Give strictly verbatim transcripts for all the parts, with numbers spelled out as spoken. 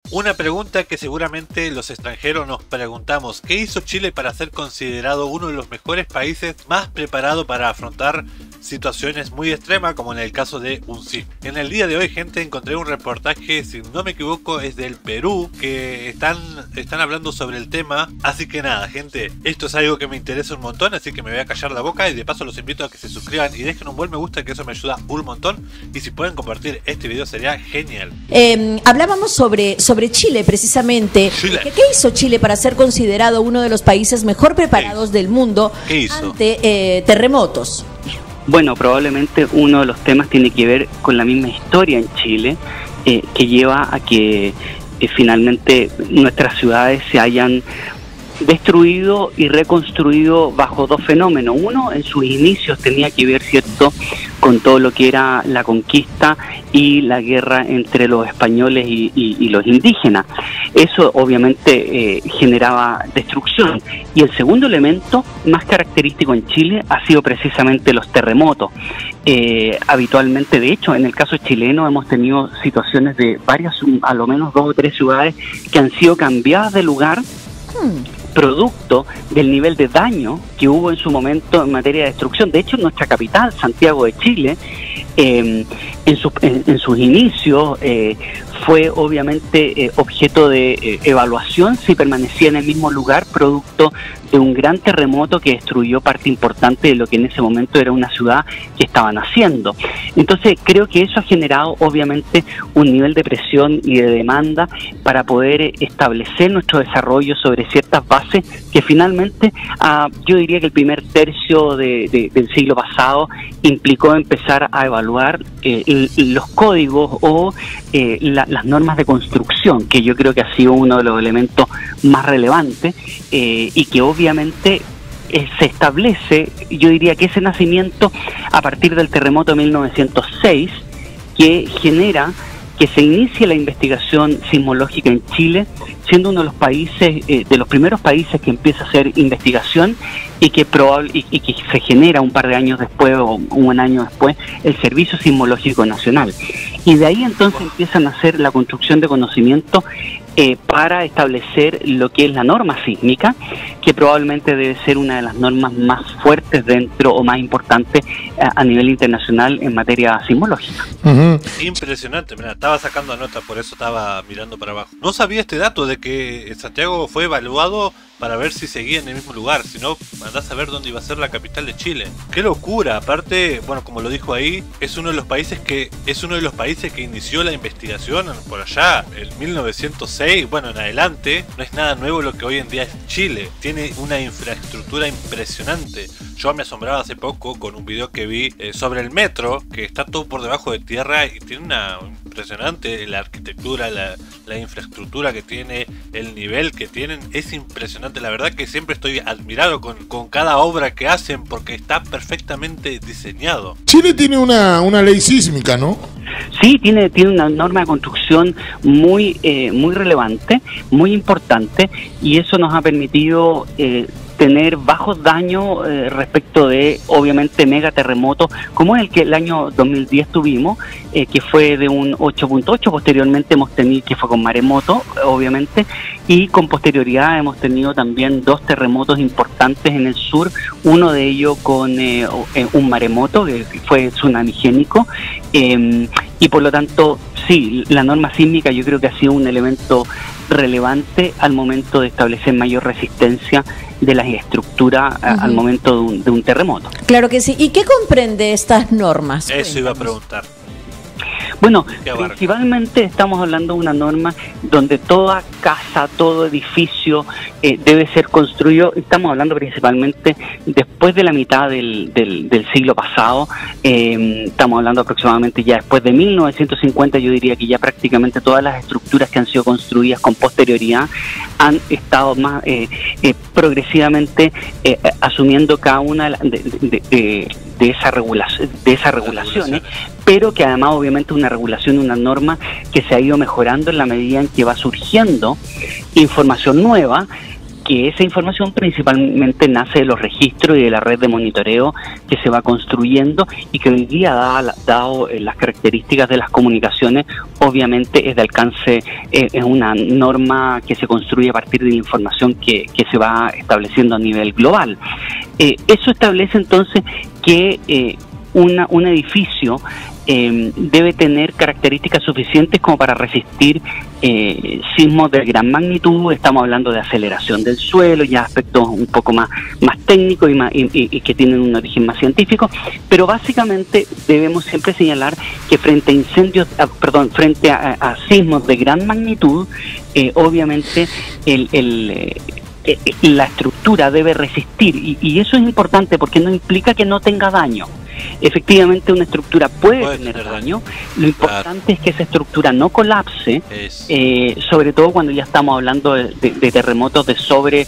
Una pregunta que seguramente los extranjeros nos preguntamos: ¿qué hizo Chile para ser considerado uno de los mejores países más preparados para afrontar situaciones muy extremas, como en el caso de un sismo? En el día de hoy, gente, encontré un reportaje, si no me equivoco es del Perú, que están, están hablando sobre el tema. Así que nada, gente, esto es algo que me interesa un montón, así que me voy a callar la boca y de paso los invito a que se suscriban y dejen un buen me gusta, que eso me ayuda un montón, y si pueden compartir este video sería genial. Eh, hablábamos sobre, sobre Chile precisamente. Chile. ¿Qué, ¿Qué hizo Chile para ser considerado uno de los países mejor preparados del mundo ante eh, terremotos? Bueno, probablemente uno de los temas tiene que ver con la misma historia en Chile, eh, que lleva a que eh, finalmente nuestras ciudades se hayan destruido y reconstruido bajo dos fenómenos. Uno, en sus inicios tenía que ver, ¿cierto?, con todo lo que era la conquista y la guerra entre los españoles y, y, y los indígenas. Eso obviamente eh, generaba destrucción. Y el segundo elemento más característico en Chile ha sido precisamente los terremotos. Eh, habitualmente, de hecho, en el caso chileno hemos tenido situaciones de varias, a lo menos dos o tres ciudades que han sido cambiadas de lugar hmm. producto del nivel de daño que hubo en su momento en materia de destrucción. De hecho, en nuestra capital, Santiago de Chile, eh, en, su, en, en sus inicios eh, fue obviamente eh, objeto de eh, evaluación si permanecía en el mismo lugar, producto de un gran terremoto que destruyó parte importante de lo que en ese momento era una ciudad que estaban haciendo. Entonces creo que eso ha generado obviamente un nivel de presión y de demanda para poder establecer nuestro desarrollo sobre ciertas bases que finalmente ah, yo diría que el primer tercio de, de, del siglo pasado implicó empezar a evaluar eh, los códigos o eh, la, las normas de construcción, que yo creo que ha sido uno de los elementos más relevantes eh, y que obviamente eh, se establece, yo diría que ese nacimiento a partir del terremoto de mil novecientos seis, que genera que se inicie la investigación sismológica en Chile, siendo uno de los países, eh, de los primeros países que empieza a hacer investigación y que probable y, y que se genera un par de años después o un año después el Servicio Sismológico Nacional. Y de ahí entonces empiezan a hacer la construcción de conocimiento eh, para establecer lo que es la norma sísmica, que probablemente debe ser una de las normas más fuertes dentro o más importantes a, a nivel internacional en materia sismológica. Uh-huh. Impresionante, mira, estaba sacando nota, por eso estaba mirando para abajo. No sabía este dato de que Santiago fue evaluado para ver si seguía en el mismo lugar, si no, andás a ver dónde iba a ser la capital de Chile. ¡Qué locura! Aparte, bueno, como lo dijo ahí, es uno de los países que es uno de los países que inició la investigación por allá, en mil novecientos seis, bueno, en adelante. No es nada nuevo lo que hoy en día es Chile. Tiene una infraestructura impresionante. Yo me asombraba hace poco con un video que vi eh, sobre el metro, que está todo por debajo de tierra y tiene una impresionante, la arquitectura, la, la infraestructura que tiene, el nivel que tienen, es impresionante. La verdad que siempre estoy admirado con, con cada obra que hacen porque está perfectamente diseñado. Chile tiene una, una ley sísmica, ¿no? Sí, tiene, tiene una norma de construcción muy, eh, muy relevante, muy importante, y eso nos ha permitido eh, tener bajos daños eh, respecto de, obviamente, megaterremotos, como el que el año dos mil diez tuvimos, eh, que fue de un ocho punto ocho, posteriormente hemos tenido, que fue con maremoto, obviamente, y con posterioridad hemos tenido también dos terremotos importantes en el sur, uno de ellos con eh, un maremoto, que fue tsunamigénico, eh, y por lo tanto, sí, la norma sísmica yo creo que ha sido un elemento relevante al momento de establecer mayor resistencia de las estructuras uh-huh. al momento de un, de un terremoto. Claro que sí. ¿Y qué comprende estas normas? Eso Cuéntanos. Iba a preguntar. Bueno, principalmente estamos hablando de una norma donde toda casa, todo edificio eh, debe ser construido. Estamos hablando principalmente después de la mitad del, del, del siglo pasado. Eh, estamos hablando aproximadamente ya después de mil novecientos cincuenta. Yo diría que ya prácticamente todas las estructuras que han sido construidas con posterioridad han estado más eh, eh, progresivamente eh, asumiendo cada una de, de, de, de, de esas regulaciones, de esas regulaciones, pero que además obviamente una regulación, una norma que se ha ido mejorando en la medida en que va surgiendo información nueva que esa información principalmente nace de los registros y de la red de monitoreo que se va construyendo y que hoy día, dado, dado las características de las comunicaciones, obviamente es de alcance, eh, es una norma que se construye a partir de la información que, que se va estableciendo a nivel global. Eh, eso establece entonces que eh, una, un edificio Eh, debe tener características suficientes como para resistir eh, sismos de gran magnitud. Estamos hablando de aceleración del suelo, ya aspectos un poco más, más técnicos y, más, y, y, y que tienen un origen más científico, pero básicamente debemos siempre señalar que frente a incendios, a, perdón, frente a, a sismos de gran magnitud, eh, obviamente el, el eh, la estructura debe resistir, y, y eso es importante porque no implica que no tenga daño. Efectivamente una estructura puede, puede tener daño, lo importante claro. es que esa estructura no colapse, eh, sobre todo cuando ya estamos hablando de, de, de terremotos de sobre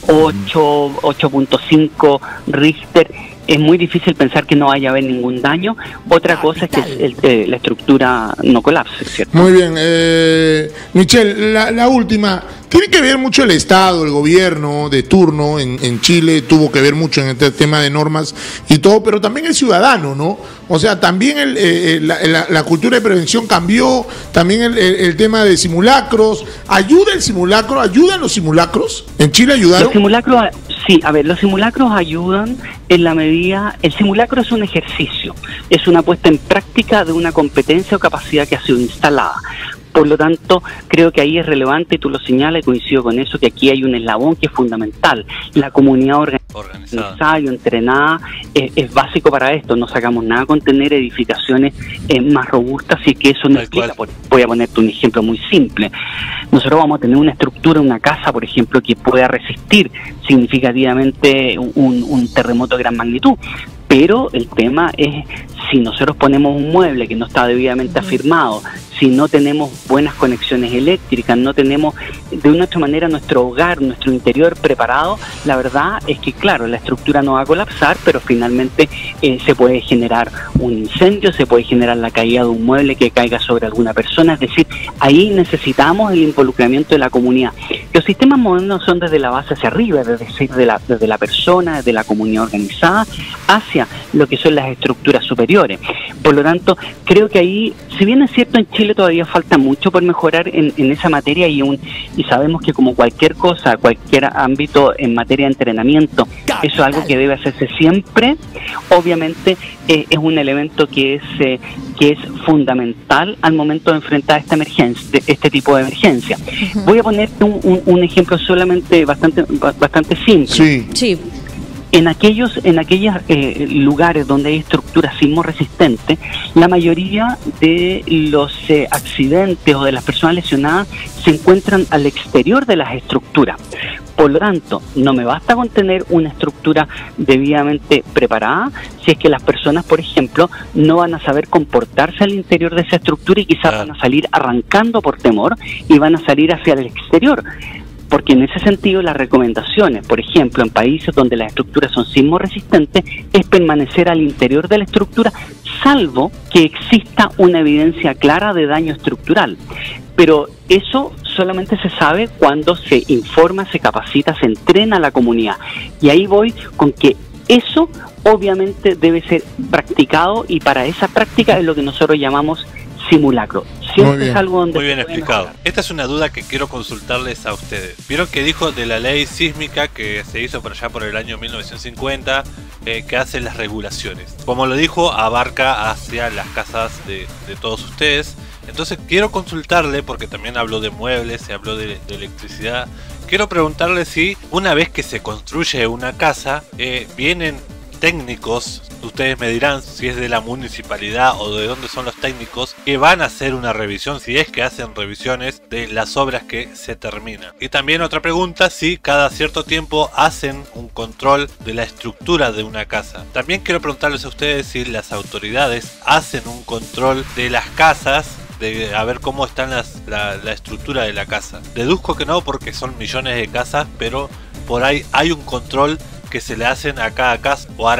ocho, ocho punto cinco Richter. Es muy difícil pensar que no vaya a haber ningún daño. Otra ah, cosa es que el, el, la estructura no colapse, ¿cierto? Muy bien. Eh, Michelle, la, la última. Tiene que ver mucho el Estado, el gobierno de turno en, en Chile, tuvo que ver mucho en este tema de normas y todo, pero también el ciudadano, ¿no? O sea, también el, eh, la, la, la cultura de prevención cambió, también el, el, el tema de simulacros. ¿Ayuda el simulacro? ¿Ayudan los simulacros? ¿En Chile ayudaron? Los simulacros, sí, a ver, los simulacros ayudan en la medida... El simulacro es un ejercicio, es una puesta en práctica de una competencia o capacidad que ha sido instalada. Por lo tanto, creo que ahí es relevante, tú lo señalas y coincido con eso, que aquí hay un eslabón que es fundamental. La comunidad organizada y entrenada es, es básico para esto. No sacamos nada con tener edificaciones eh, más robustas, y que eso no explica. Voy a ponerte un ejemplo muy simple. Nosotros vamos a tener una estructura, una casa, por ejemplo, que pueda resistir significativamente un, un terremoto de gran magnitud. Pero el tema es, si nosotros ponemos un mueble que no está debidamente afirmado, si no tenemos buenas conexiones eléctricas, no tenemos de una otra manera nuestro hogar, nuestro interior preparado, la verdad es que claro, la estructura no va a colapsar, pero finalmente eh, se puede generar un incendio, se puede generar la caída de un mueble que caiga sobre alguna persona. Es decir, ahí necesitamos el involucramiento de la comunidad. Los sistemas modernos son desde la base hacia arriba, es decir, de la, desde la persona, desde la comunidad organizada, hacia lo que son las estructuras superiores. Por lo tanto, creo que ahí, si bien es cierto, en Chile todavía falta mucho por mejorar en, en esa materia, y, un, y sabemos que como cualquier cosa, cualquier ámbito en materia de entrenamiento, eso es algo que debe hacerse siempre. Obviamente eh, es un elemento que es eh, que es fundamental al momento de enfrentar esta emergencia, este tipo de emergencia. Uh-huh. Voy a ponerte un, un, un ejemplo solamente bastante bastante simple. Sí. Sí. En aquellos, en aquellos eh, lugares donde hay estructuras sismo resistentes, la mayoría de los eh, accidentes o de las personas lesionadas se encuentran al exterior de las estructuras. Por lo tanto, no me basta con tener una estructura debidamente preparada si es que las personas, por ejemplo, no van a saber comportarse al interior de esa estructura y quizás van a salir arrancando por temor y van a salir hacia el exterior. Porque en ese sentido las recomendaciones, por ejemplo, en países donde las estructuras son sismo resistentes, es permanecer al interior de la estructura, salvo que exista una evidencia clara de daño estructural. Pero eso solamente se sabe cuando se informa, se capacita, se entrena a la comunidad. Y ahí voy con que eso obviamente debe ser practicado, y para esa práctica es lo que nosotros llamamos simulacro. Siempre es algo donde muy bien explicado. Mejorar. Esta es una duda que quiero consultarles a ustedes. Vieron que dijo de la ley sísmica que se hizo por allá por el año mil novecientos cincuenta, eh, que hace las regulaciones. Como lo dijo, abarca hacia las casas de, de todos ustedes. Entonces quiero consultarle, porque también habló de muebles, se habló de, de electricidad. Quiero preguntarle si una vez que se construye una casa, eh, vienen técnicos, ustedes me dirán si es de la municipalidad o de dónde son los técnicos, que van a hacer una revisión, si es que hacen revisiones de las obras que se terminan. Y también otra pregunta, si cada cierto tiempo hacen un control de la estructura de una casa. También quiero preguntarles a ustedes si las autoridades hacen un control de las casas, de a ver cómo están las, la, la estructura de la casa. Deduzco que no, porque son millones de casas, pero por ahí hay un control que se le hacen a cada casa, o harán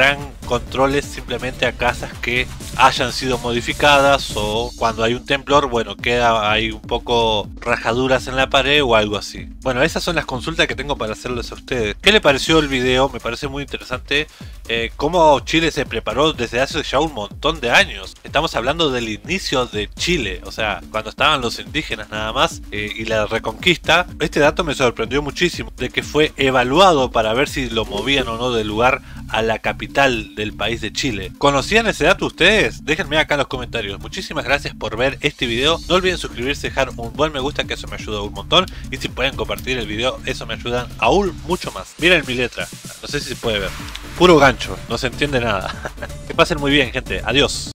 controles simplemente a casas que hayan sido modificadas, o cuando hay un temblor, bueno, queda ahí un poco rajaduras en la pared o algo así. Bueno, esas son las consultas que tengo para hacerles a ustedes. ¿Qué le pareció el video? Me parece muy interesante eh, cómo Chile se preparó desde hace ya un montón de años. Estamos hablando del inicio de Chile, o sea, cuando estaban los indígenas nada más, eh, y la reconquista. Este dato me sorprendió muchísimo, de que fue evaluado para ver si lo movían o no del lugar a la capital del país de Chile. ¿Conocían ese dato ustedes? Déjenme acá en los comentarios. Muchísimas gracias por ver este video. No olviden suscribirse, dejar un buen me gusta, que eso me ayuda un montón. Y si pueden compartir el video, eso me ayuda aún mucho más. Miren mi letra, no sé si se puede ver. Puro gancho, no se entiende nada. Que pasen muy bien, gente. Adiós.